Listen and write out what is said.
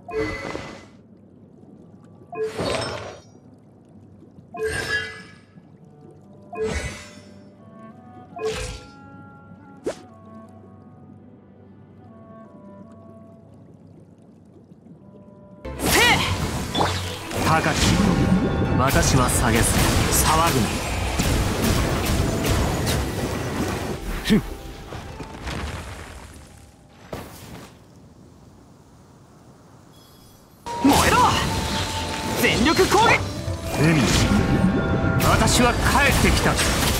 高き私は下げず騒ぐな。ふん。燃えろ全力攻撃。海、私は帰ってきた。